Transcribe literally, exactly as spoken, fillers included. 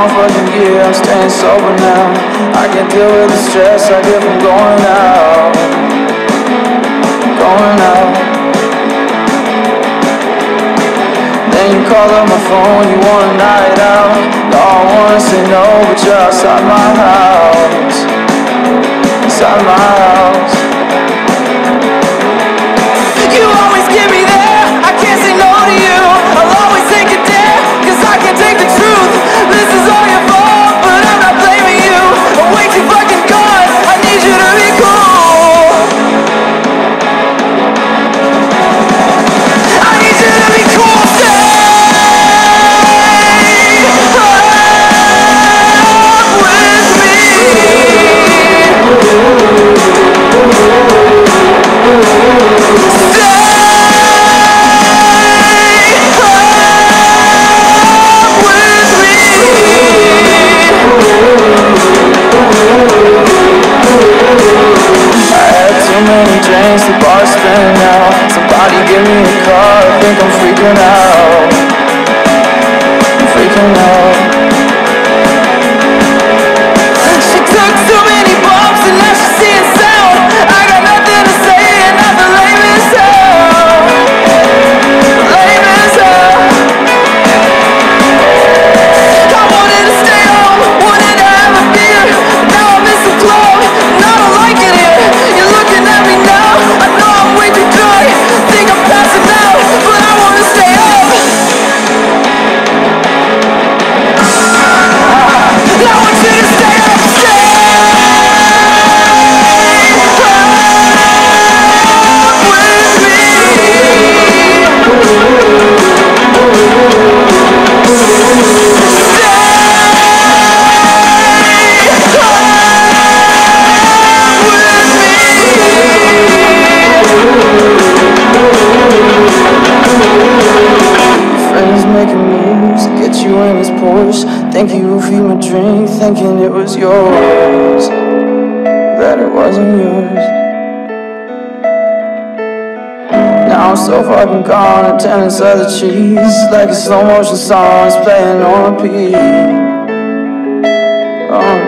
long fucking year, I'm staying sober now. I can't deal with the stress I get from going out, going out. Then you call up my phone, you want a night out. No, I wanna say no, but you're outside my house, inside my house. You always get me there, I can't say no to you. I'll always take a dare, cause I can't take the truth. This is all your fault, but I'm not blaming you. I'm way too fucking gone, I need you to be cool. I need you to be cool, stay the bar's spinning out. Somebody give me a car, I think I'm freaking out, I'm freaking out. She took too many bumps and now she's seeing sound. I got nothing to say and I feel lame as hell, lame as hell. I wanted to stay home, wanted to have a beer, but now I miss the club and I don't like it here. You're looking at me now, I know I'm way too drunk, think I'm passing out, but I wanna stay up. I want you to stay up, stay in his Porsche. Thank you for my drink, thinking it was yours, that it wasn't yours. Now I'm so fucking gone, attendance of the cheese, like a slow motion song is playing on repeat, on